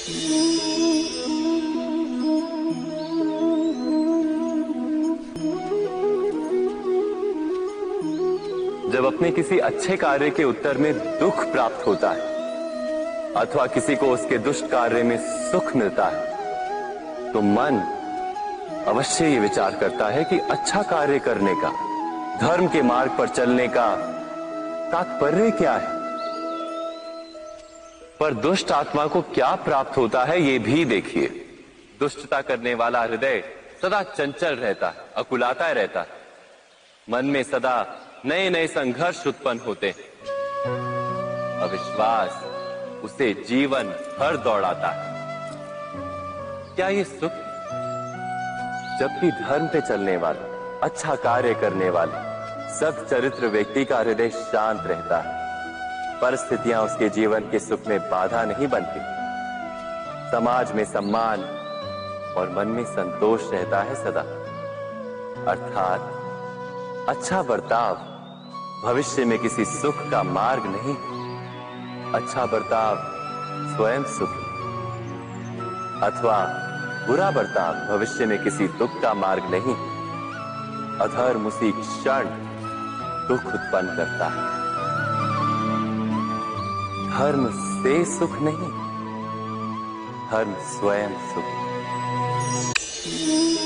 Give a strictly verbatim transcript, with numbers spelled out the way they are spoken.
जब अपने किसी अच्छे कार्य के उत्तर में दुख प्राप्त होता है अथवा किसी को उसके दुष्ट कार्य में सुख मिलता है तो मन अवश्य ये विचार करता है कि अच्छा कार्य करने का, धर्म के मार्ग पर चलने का तात्पर्य क्या है। पर दुष्ट आत्मा को क्या प्राप्त होता है ये भी देखिए। दुष्टता करने वाला हृदय सदा चंचल रहता है, अकुलाता रहता है। मन में सदा नए नए संघर्ष उत्पन्न होते हैं। अविश्वास उसे जीवन भर दौड़ाता है। क्या ये सुख? जबकि धर्म पे चलने वाला, अच्छा कार्य करने वाले, सत् चरित्र व्यक्ति का हृदय शांत रहता है। परिस्थितियां उसके जीवन के सुख में बाधा नहीं बनती। समाज में सम्मान और मन में संतोष रहता है सदा। अर्थात अच्छा बर्ताव भविष्य में किसी सुख का मार्ग नहीं। अच्छा बर्ताव स्वयं सुख अथवा बुरा बर्ताव भविष्य में किसी दुख का मार्ग नहीं। अधर्म उसी क्षण दुख उत्पन्न करता है। धर्म से सुख नहीं, धर्म स्वयं सुख।